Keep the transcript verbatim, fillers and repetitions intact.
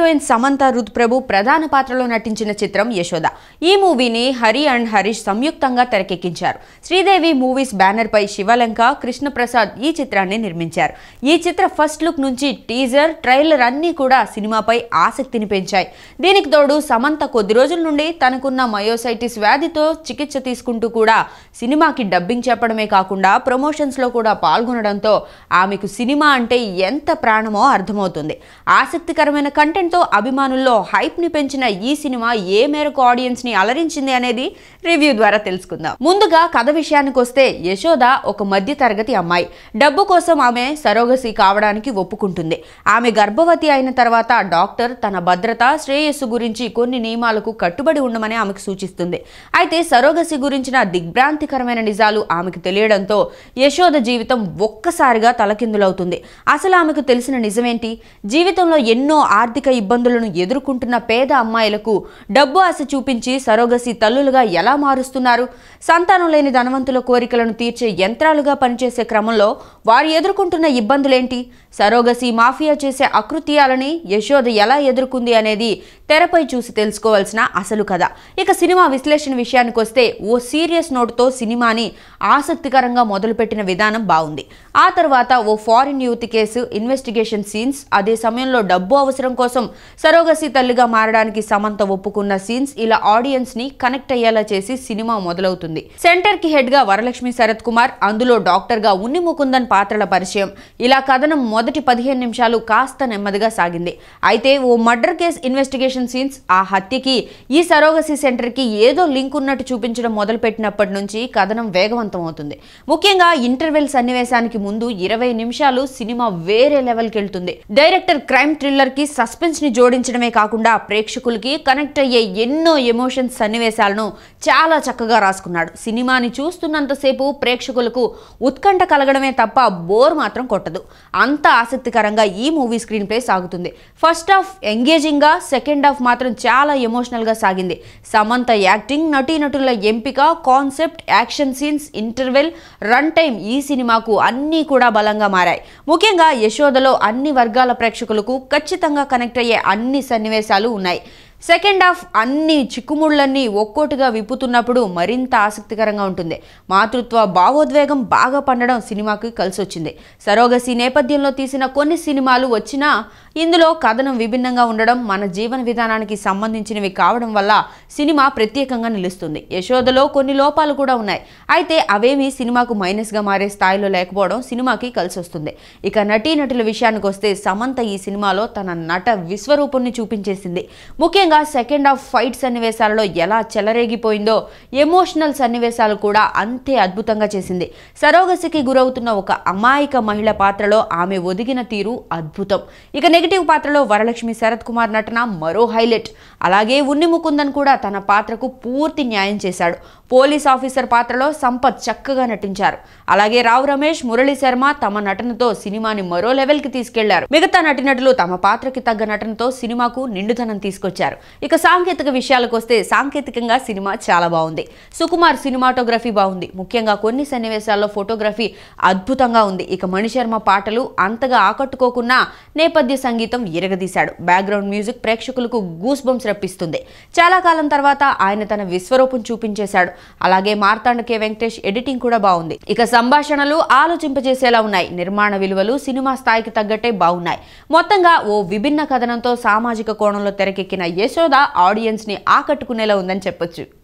Heroine Samantha రుతుప్రభు ప్రధాన పాత్రలో నటించిన చిత్రం యశోద. ఈ మూవీని హరి అండ్ హరీష్ సంయుక్తంగా తెరకెక్కించారు. శ్రీదేవి మూవీస్ బ్యానర్ పై శివలంక, కృష్ణప్రసాద్ ఈ చిత్రాన్ని నిర్మించారు. ఈ చిత్ర ఫస్ట్ లుక్ నుంచి టీజర్, ట్రైలర్ అన్నీ కూడా సినిమాపై ఆసక్తిని పెంచాయి. దీనికి తోడు సమంత కొద్ది రోజుల నుండి తనకున్న మయోసైటిస్ వ్యాధితో చికిత్స తీసుకుంటూ కూడా సినిమాకి డబ్బింగ్ చెప్పడమే కాకుండా ప్రమోషన్స్ లో కూడా పాల్గొనడంతో ఆమెకు సినిమా అంటే ఎంత ప్రాణమో అర్థమవుతుంది. ఆసక్తికరమైన కంటెంట్ తో అభిమానుల్లో హైప్ ని పెంచిన ఈ సినిమా ఏ మేరకు ఆడియన్స్ ని అలరించింది అనేది రివ్యూ ద్వారా తెలుసుకుందాం. ముందుగా కథ విషయానికి వస్తే, యశోద ఒక మధ్య తరగతి అమ్మాయి. డబ్బు కోసం ఆమె సరోగసి కావడానికి ఒప్పుకుంటుంది. ఆమె గర్భవతి అయిన తర్వాత డాక్టర్ తన భద్రత, శ్రేయస్సు గురించి కొన్ని నియమాలకు కట్టుబడి ఉండమని ఆమెకు సూచిస్తుంది. అయితే సరోగసి గురించిన దిగ్భ్రాంతికరమైన నిజాలు ఆమెకు తెలియడంతో యశోద జీవితం ఒక్కసారిగా తలకిందులవుతుంది. అసలు ఆమెకు తెలిసిన నిజమేంటి? జీవితంలో ఎన్నో ఆర్థిక ఇబ్బందులను ఎదుర్కొంటున్న పేద అమ్మాయిలకు డబ్బు ఆశ చూపించి సరోగసి తల్లులుగా ఎలా మారుస్తున్నారు? సంతానం లేని ధనవంతుల కోరికలను తీర్చే యంత్రాలుగా పనిచేసే క్రమంలో వారు ఎదుర్కొంటున్న ఇబ్బందులేంటి? సరోగసి మాఫియా చేసే అకృత్యాలని యశోద ఎలా ఎదుర్కొంది అనేది తెరపై చూసి తెలుసుకోవాల్సిన అసలు కథ. ఇక సినిమా విశ్లేషణ విషయానికి వస్తే, ఓ సీరియస్ నోటుతో సినిమాని ఆసక్తికరంగా మొదలుపెట్టిన విధానం బాగుంది. ఆ తర్వాత ఓ foreign youth case, investigation scenes, అదే సమయంలో డబ్బు అవసరం కోసం సరోగసి తల్లిగా మారడానికి సమంత ఒప్పుకున్న సీన్స్ ఇలా ఆడియన్స్ ని కనెక్ట్ అయ్యేలా చేసి సినిమా మొదలవుతుంది. సెంటర్ కి హెడ్ గా వరలక్ష్మి శరత్ కుమార్, అందులో డాక్టర్ గా ఉన్ని ముకుందన్ పాత్రల పరిచయం. ఇలా కథనం మొదటి పదిహేను నిమిషాలు కాస్త నెమ్మదిగా సాగింది. అయితే ఓ మర్డర్ కేస్ ఇన్వెస్టిగేషన్ సీన్స్, ఆ హత్యకి ఈ సరోగసి సెంటర్ కి ఏదో లింక్ ఉన్నట్టు చూపించడం మొదలుపెట్టినప్పటి నుంచి కథనం వేగవంతం అవుతుంది. ముఖ్యంగా ఇంటర్వెల్ సన్నివేశానికి ముందు ఇరవై నిమిషాలు సినిమా వేరే లెవెల్కి వెళ్తుంది. డైరెక్టర్ క్రైమ్ థ్రిల్లర్ కి సస్పెన్స్ ని జోడించడమే కాకుండా ప్రేక్షకులకి కనెక్ట్ అయ్యే ఎన్నో ఎమోషన్స్ సన్నివేశాలను చాలా చక్కగా రాసుకున్నాడు. సినిమాని చూస్తున్నంతసేపు ప్రేక్షకులకు ఉత్కంఠ కలగడమే తప్ప బోర్ మాత్రం కొట్టదు. అంత ఆసక్తికరంగా ఈ మూవీ స్క్రీన్ ప్లే సాగుతుంది. ఫస్ట్ హాఫ్ ఎంగేజింగ్ గా, సెకండ్ హాఫ్ మాత్రం చాలా ఎమోషనల్ గా సాగింది. సమంత యాక్టింగ్, నటీనటుల ఎంపిక, concept, action scenes, interval, run time ఈ సినిమాకు అన్నీ కూడా బలంగా మారాయి. ముఖ్యంగా యశోదలో అన్ని వర్గాల ప్రేక్షకులకు ఖచ్చితంగా కనెక్ట్ అయ్యే అన్ని సన్నివేశాలు ఉన్నాయి. సెకండ్ హాఫ్ అన్ని చిక్కుముళ్లన్నీ ఒక్కోటిగా విప్పుతున్నప్పుడు మరింత ఆసక్తికరంగా ఉంటుంది. మాతృత్వ భావోద్వేగం బాగా పండడం సినిమాకి కలిసొచ్చింది. సరోగసి నేపథ్యంలో తీసిన కొన్ని సినిమాలు వచ్చినా ఇందులో కథనం విభిన్నంగా ఉండడం, మన జీవన విధానానికి సంబంధించినవి కావడం వల్ల సినిమా ప్రత్యేకంగా నిలుస్తుంది. యశోదలో కొన్ని లోపాలు కూడా ఉన్నాయి. అయితే అవేమీ సినిమాకు మైనస్ గా మారే స్థాయిలో లేకపోవడం సినిమాకి కలిసొస్తుంది. ఇక నటీనటుల విషయానికి వస్తే, సమంత ఈ సినిమాలో తన నట విశ్వరూపాన్ని చూపించేసింది. ముఖ్యంగా సెకండ్ హాఫ్ ఫైట్ సన్నివేశాలలో ఎలా చెలరేగిపోయిందో, ఎమోషనల్ సన్నివేశాలు కూడా అంతే అద్భుతంగా చేసింది. సరోగసికి గురవుతున్న ఒక అమాయక మహిళ పాత్రలో ఆమె ఒదిగిన తీరు అద్భుతం. ఇక నెగిటివ్ పాత్రలో వరలక్ష్మి శరత్ కుమార్ నటన మరో హైలైట్. అలాగే ఉన్ని ముకుందన్ కూడా తన పాత్రకు పూర్తి న్యాయం చేశాడు. పోలీస్ ఆఫీసర్ పాత్రలో సంపత్ చక్కగా నటించారు. అలాగే రావు రమేష్, మురళీ శర్మ తమ నటనతో సినిమాని మరో లెవెల్ కి తీసుకెళ్లారు. మిగతా నటినటులు తమ పాత్రకి తగ్గ నటనతో సినిమాకు నిండుదనం తీసుకొచ్చారు. ఇక సాంకేతిక విషయాలకు వస్తే, సాంకేతికంగా సినిమా చాలా బాగుంది. సుకుమార్ సినిమాటోగ్రఫీ బాగుంది. ముఖ్యంగా కొన్ని సన్నివేశాల్లో ఫోటోగ్రఫీ అద్భుతంగా ఉంది. ఇక మణిశర్మ పాటలు అంతగా ఆకట్టుకోకున్నా నేపథ్య సంగీతం ఇరగదీశాడు. బ్యాక్గ్రౌండ్ మ్యూజిక్ ప్రేక్షకులకు గూస్ బంప్స్ రప్పిస్తుంది. చాలా కాలం తర్వాత ఆయన తన విశ్వరూపం చూపించేశాడు. అలాగే మార్తాండ కె వెంకటేష్ ఎడిటింగ్ కూడా బాగుంది. ఇక సంభాషణలు ఆలోచింపజేసేలా ఉన్నాయి. నిర్మాణ విలువలు సినిమా స్థాయికి తగ్గట్టే బాగున్నాయి. మొత్తంగా ఓ విభిన్న కథనంతో సామాజిక కోణంలో తెరకెక్కిన యశోద ఆడియన్స్ ని ఆకట్టుకునేలా ఉందని చెప్పొచ్చు.